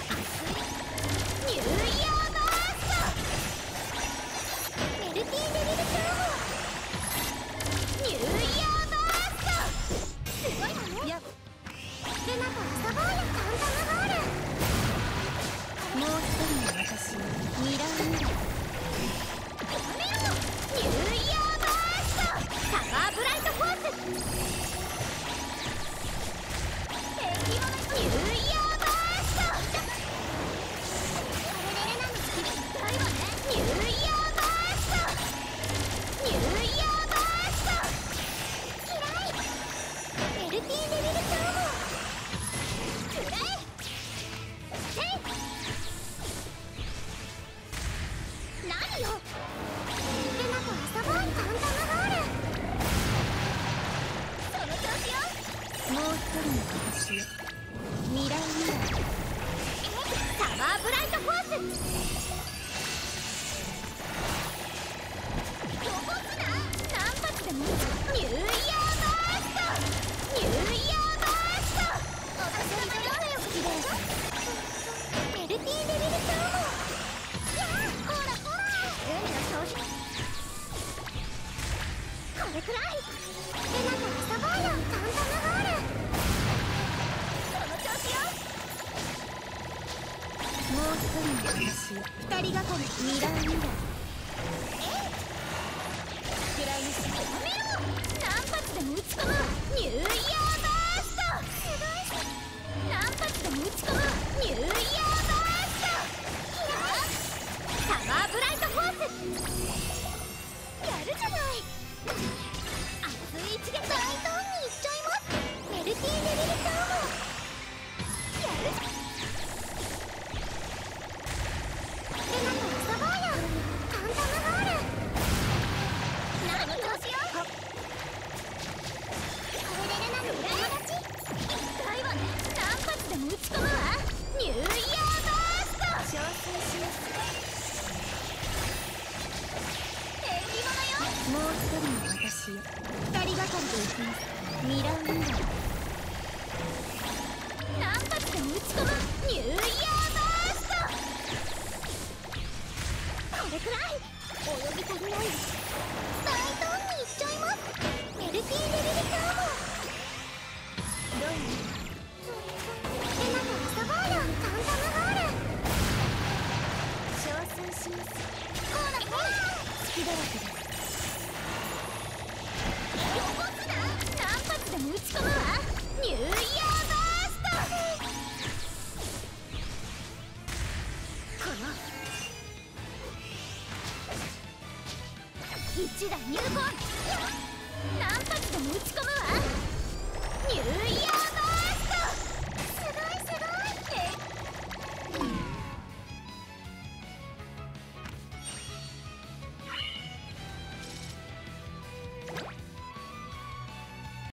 ニューイヤーバースト。メルティーデビルチャーム。ニューイヤーバースト。すごいわね。やっルナと遊ぼうよ。カンタムボール。もう一人の私ミラーミラー。やめよう。ニューイヤーバースト。サマーブライトフォース。ニューイヤーバースト。これでレナのスキル痛いわね。ニューイヤーバースト。ニューイヤーバースト。嫌い。メルティーデビルチャーム。くらえ。せい。何よ。ルナと遊ぼう。カンタムボール。その調子よ。もう一人の私よ。ミラーミラー。サマーブライトフォース。残すな。何発でも撃つ。ニューイヤーバースト。ニューイヤーバースト。お年玉よ。好きだよ。メルティーデビルチャーム。やあ、ほらほら。海の消費。これくらい。ルナと遊ぼうよ。カンタムボール。その調子よ。もう一人の私よ。二人がかり。ミラーミラー。くらいにしてやめろ。何発でも撃ち込む。ニューイヤーバースト。すごい。何発でも撃ち込む。ニューイヤーバースト。サマーブライトフォース。やるじゃない。熱い一撃。大胆にいっちゃいます。メルティーデビルチャーム。やるじゃん。ルナと遊ぼうよ。カンタムボール。何の調子よ。これでルナの裏勝ち。痛いわね。何発でも撃ち込むわ。ニューイヤーバースト。挑戦します。縁起物よ。もう一人の私よ。二人がかりで行きます。ミラーミラー。何発でも撃ち込む。ニューイヤーバースト。これくらい。泳ぎ足りない。大胆にいっちゃいます。メルティーデビルチャーム。どういうルナと遊ぼうよ。カンタムボール。称賛します。ほらほら。好きだらけです。よこすな。何発でも撃ち込むわ。ニューイヤーバースト。この一打入魂。何発でも撃ち込むわ。